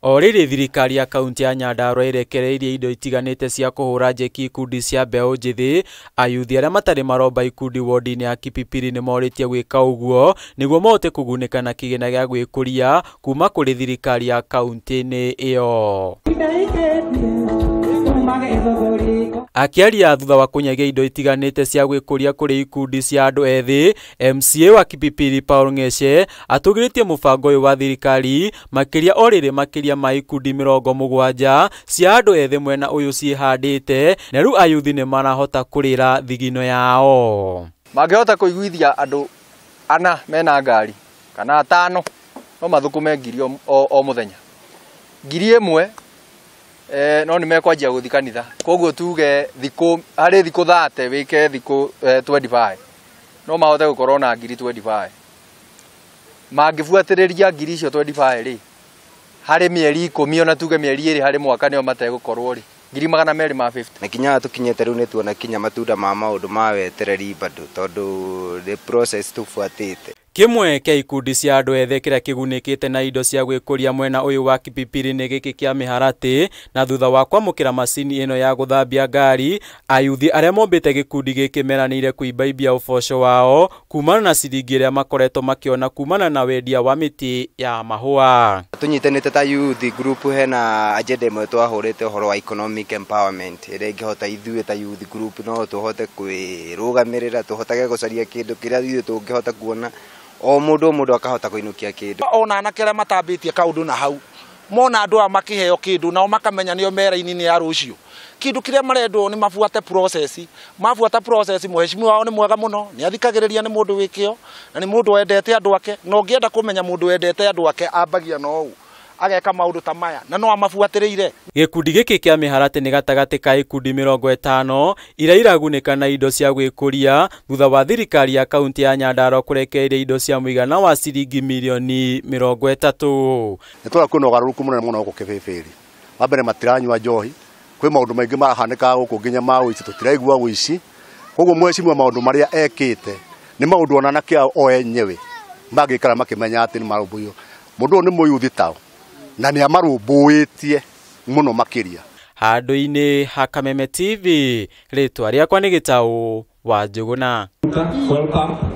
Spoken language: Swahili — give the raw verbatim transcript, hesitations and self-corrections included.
O rĩrĩ thirikari ya kaunti ya Nyandarua ĩrekereirie indo itiganĩte cia kũhũra njeki ikundi cia mbeũ njĩthĩ, ayuthi arĩa matarĩ maromba ikundi wodi-inĩ ya Kipipiri nĩ morĩtie gwĩka ũguo nĩguo mahote kũgunĩka na kĩgĩna gĩa gwĩkũria kuma kũrĩ thirikari ya kaunti-inĩ ĩyo. Akĩaria thutha wa kũnyagia indo itiganĩte cia gwĩkũria kũrĩ ikundi cia andũ ethĩ, M C A wa Kipipiri Paul Ng'eshe atũgĩrĩtie mũbango ũyũ wa thirikari makĩria o rĩrĩ makĩria ma ikundi mĩrongo mũgwanja cia andũ ethĩ mwena ũyũ ciĩhandĩte, na rĩu ayuthi nĩ marahota kũrĩra thigino yao. Mangĩhota kũiguithia andũ ana mena ngari kana atano no mathũkũme ngiri o, o mũthenya. Ngiri ĩmwe Eh, no nĩ mekwanjia gũthi kanitha. Koguo tuge thikũ harĩ thikũ thate wĩke thikũ twenty-five. No mahote gũkorwo na ngiri twenty-five. Mangĩbuatĩrĩria ngiri icio twenty-five rĩ, harĩ mĩeri ikũmi ona tuge mĩeri ĩrĩ harĩ mwaka nĩo mategũkorwo rĩ, ngiri magana merĩ ma fifty. Na kinya tukinyete rĩu nĩ tuona kinya matunda ma maũndũ ma wetereri bado tondũ the process tubuatĩte. Kimwe kĩa ikundi cia andũ ethĩ kĩrĩa kĩgunĩkĩte na indo cia gwĩkũria mwena ũyũ wa Kipipiri nĩ gĩkĩ kĩa mĩharatĩ, na thutha wa kwamũkĩra macini ĩno ya gũthambia ngari, ayuthi arĩa mombĩte gĩkundi gĩkĩ meranĩire kũimbaibia ũboco wao kumana na ciringi ĩrĩa makoretwo makĩona kumana na wendia wa mĩtĩ ya mahũa. Tunyitanĩte ta youth group, hena agenda ĩmwe twahũrĩte ũhoro wa economic empowerment ĩrĩa ingĩhota ithuĩ ta youth group no tũhote kwĩrũgamĩrĩra, tũhotage gũcaria kĩndũ kĩrĩa ithuĩ tũngĩhota kuona o mũndũ mũndũ akahota kũinũkia kĩndũ. Ona anake arĩa matambĩtie kaũndũ na hau mona andũ a makĩheo kĩndũ nao makamenya nĩo mera-inĩ ya rũciũ. Kĩndũ kĩrĩa marendwo nĩ mabuate process, mabuata process mũhecimiwa wao nĩ mwega mũno, nĩ athikagĩrĩria, nĩ mũndũ wĩkĩo na nĩ mũndũ wendete andũ ake, no ngĩenda kũmenya mũndũ wendete andũ ake ambagia no ũũ ageka maũndũ ta maya na no amabuatĩrĩire. Gĩkundi gĩkĩ kĩa mĩharatĩ nĩ gatagatĩ ka ikundi mĩrongo ĩtano iria iragunĩka na indo cia gwĩkũria thutha wa thirikari ya kaunti ya Nyandarua kũrekereria indo cia mũigana wa ciringi mirioni mĩrongo ĩtatũ. Nĩ tũra kwĩna ũgarũrũku mũnene mũno gũkũ Kĩbĩbĩri. Wa mbere matiranyua njohi, kwĩ maũndũ maingĩ marahanĩka gũkũ nginya ma ũici, tũtiraigua ũici. Koguo mweciria maũndũ marĩa ekĩte nĩ maũndũ ona anake o enyewe mangĩikara makĩmenya atĩ nĩ marũmbũiyo. Mũndũ ũyũ nĩ mũyuthi tao na nĩ amarũmbũĩtie mũno makĩria. Handũ-inĩ ha Kameme T V, rĩtwa rĩakwa nĩ Gĩtaũ wa Njũgũna.